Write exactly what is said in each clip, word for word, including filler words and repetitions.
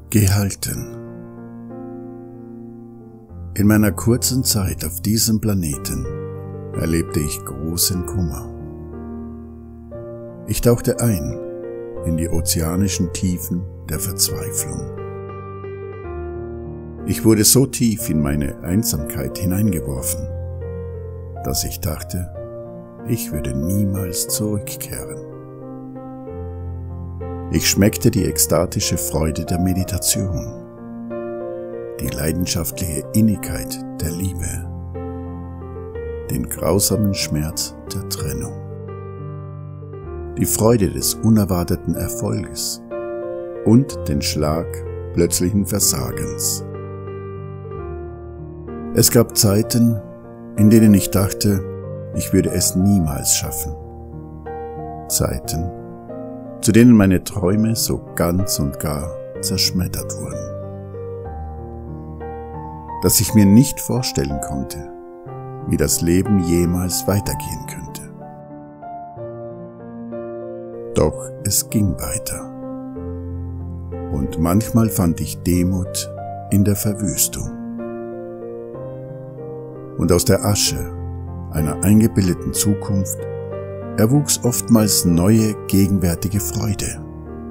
Gehalten. In meiner kurzen Zeit auf diesem Planeten erlebte ich großen Kummer. Ich tauchte ein in die ozeanischen Tiefen der Verzweiflung. Ich wurde so tief in meine Einsamkeit hineingeworfen, dass ich dachte, ich würde niemals zurückkehren. Ich schmeckte die ekstatische Freude der Meditation, die leidenschaftliche Innigkeit der Liebe, den grausamen Schmerz der Trennung, die Freude des unerwarteten Erfolges und den Schlag plötzlichen Versagens. Es gab Zeiten, in denen ich dachte, ich würde es niemals schaffen. Zeiten, zu denen meine Träume so ganz und gar zerschmettert wurden. Dass ich mir nicht vorstellen konnte, wie das Leben jemals weitergehen könnte. Doch es ging weiter. Und manchmal fand ich Demut in der Verwüstung. Und aus der Asche einer eingebildeten Zukunft erwuchs oftmals neue, gegenwärtige Freude.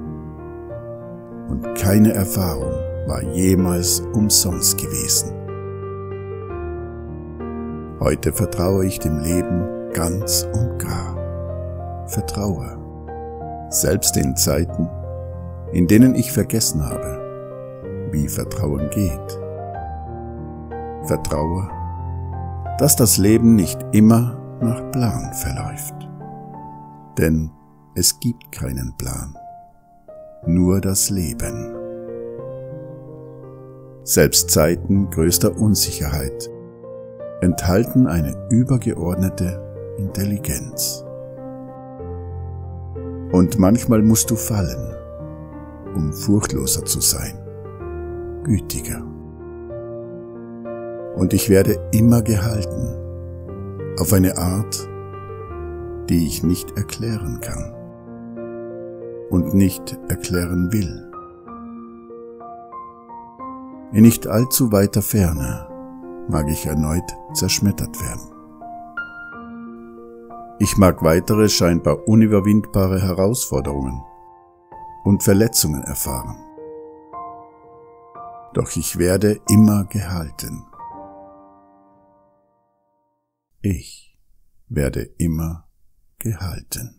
Und keine Erfahrung war jemals umsonst gewesen. Heute vertraue ich dem Leben ganz und gar. Vertraue, selbst in Zeiten, in denen ich vergessen habe, wie Vertrauen geht. Vertraue, dass das Leben nicht immer nach Plan verläuft. Denn es gibt keinen Plan, nur das Leben. Selbst Zeiten größter Unsicherheit enthalten eine übergeordnete Intelligenz. Und manchmal musst du fallen, um furchtloser zu sein, gütiger. Und ich werde immer gehalten, auf eine Art, die ich nicht erklären kann und nicht erklären will. In nicht allzu weiter Ferne mag ich erneut zerschmettert werden. Ich mag weitere scheinbar unüberwindbare Herausforderungen und Verletzungen erfahren. Doch ich werde immer gehalten. Ich werde immer gehalten.